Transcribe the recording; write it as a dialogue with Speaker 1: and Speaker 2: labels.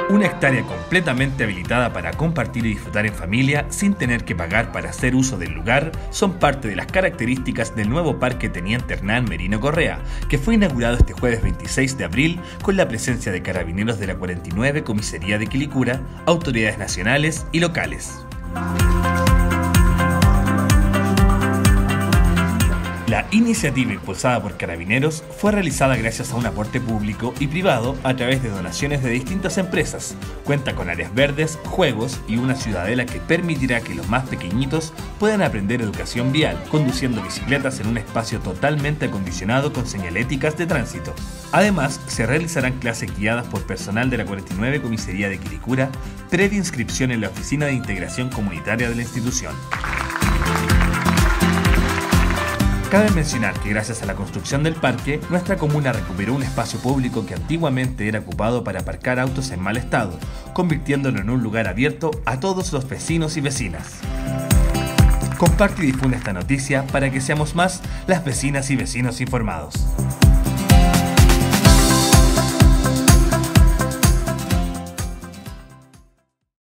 Speaker 1: Una hectárea completamente habilitada para compartir y disfrutar en familia sin tener que pagar para hacer uso del lugar son parte de las características del nuevo Parque Teniente Hernán Merino Correa, que fue inaugurado este jueves 26 de abril con la presencia de carabineros de la 49 Comisaría de Quilicura, autoridades nacionales y locales. La iniciativa impulsada por Carabineros fue realizada gracias a un aporte público y privado a través de donaciones de distintas empresas. Cuenta con áreas verdes, juegos y una ciudadela que permitirá que los más pequeñitos puedan aprender educación vial, conduciendo bicicletas en un espacio totalmente acondicionado con señaléticas de tránsito. Además, se realizarán clases guiadas por personal de la 49 Comisaría de Quilicura, previa inscripción en la Oficina de Integración Comunitaria de la institución. Cabe mencionar que gracias a la construcción del parque, nuestra comuna recuperó un espacio público que antiguamente era ocupado para aparcar autos en mal estado, convirtiéndolo en un lugar abierto a todos los vecinos y vecinas. Comparte y difunde esta noticia para que seamos más las vecinas y vecinos informados.